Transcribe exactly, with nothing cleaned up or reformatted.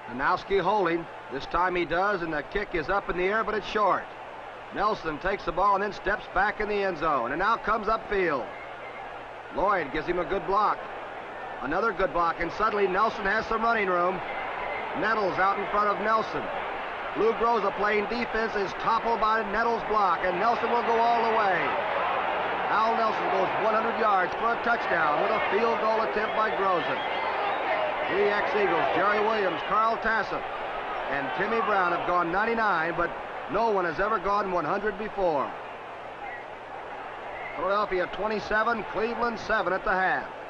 Danowski holding. This time he does, and the kick is up in the air, but it's short. Nelson takes the ball and then steps back in the end zone, and now comes upfield. Lloyd gives him a good block. Another good block, and suddenly Nelson has some running room. Nettles out in front of Nelson. Lou Groza playing defense is toppled by Nettles' block, and Nelson will go all the way. Al Nelson goes one hundred yards for a touchdown with a field goal attempt by Groza. Three ex-Eagles, Jerry Williams, Carl Tassett, and Timmy Brown have gone ninety-nine, but no one has ever gone one hundred before. Philadelphia twenty-seven, Cleveland seven at the half.